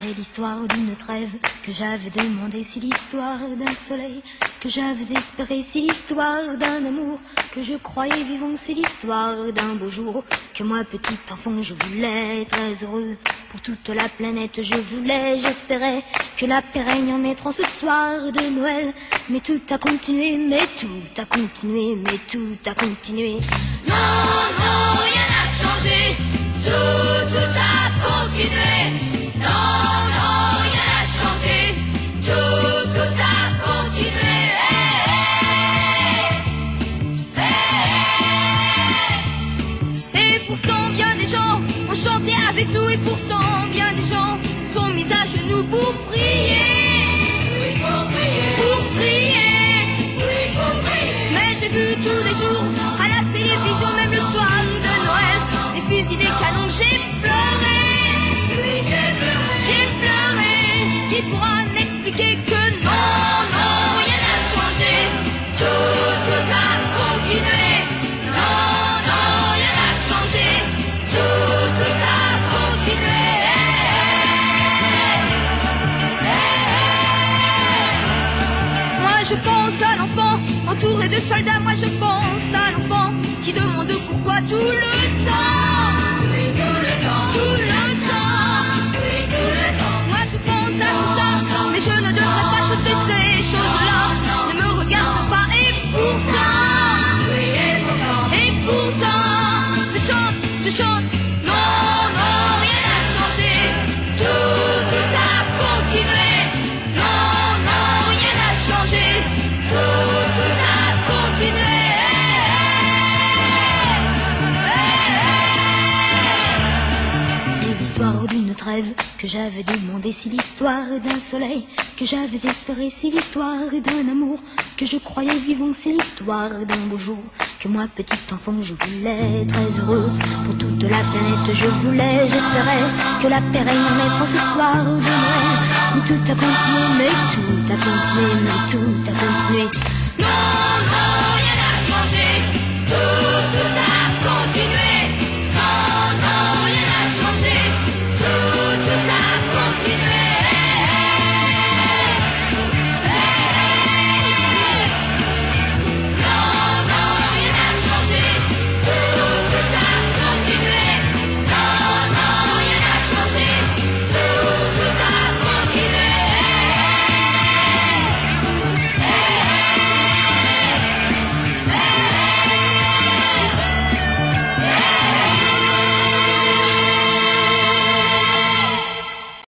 C'est l'histoire d'une trêve que j'avais demandé, c'est l'histoire d'un soleil que j'avais espéré, c'est l'histoire d'un amour que je croyais vivant, c'est l'histoire d'un beau jour que moi petit enfant je voulais très heureux pour toute la planète, je voulais, j'espérais que la paix règne en mettant ce soir de Noël, mais tout a continué, mais tout a continué, mais tout a continué. Non, non, rien n'a changé, tout a continué. Non, non, rien n'a changé, tout a continué. Et pourtant bien des gens ont chanté avec nous, et pourtant bien des gens se sont mis à genoux pour prier. Oui, pour prier. Pour prier. Oui, pour prier. Mais j'ai vu tous les jours à la télévision, même le soir de Noël, des fusils, des canons, j'ai pleuré. Oui, j'ai pleuré. J'ai pleuré. Qui pourra m'expliquer que non, non, rien n'a changé, tout a continué. Non, non, rien n'a changé, tout a continué. Moi je pense à l'enfant entouré de soldats, moi je pense à l'enfant qui demande pourquoi tout le temps. Oui, tout le temps. Tout le temps. Oui, tout le temps. Moi je pense à tout ça, mais je ne devrais pas toutes ces choses-là. Ne me regarde pas et pourtant. Oui, et pourtant. Je chante. Non, non, rien n'a changé. Tout a continué. Non, non, rien n'a changé. Tout a continué. C'est l'histoire d'une trêve que j'avais demandé, c'est l'histoire d'un soleil que j'avais espéré, c'est l'histoire d'un amour que je croyais vivant, c'est l'histoire d'un beau jour que moi petit enfant je voulais très heureux pour toute la planète, je voulais, j'espérais que la paix règne en naissant ce soir de Noël, mais tout a continué, mais tout a continué, mais tout a continué. Non, non.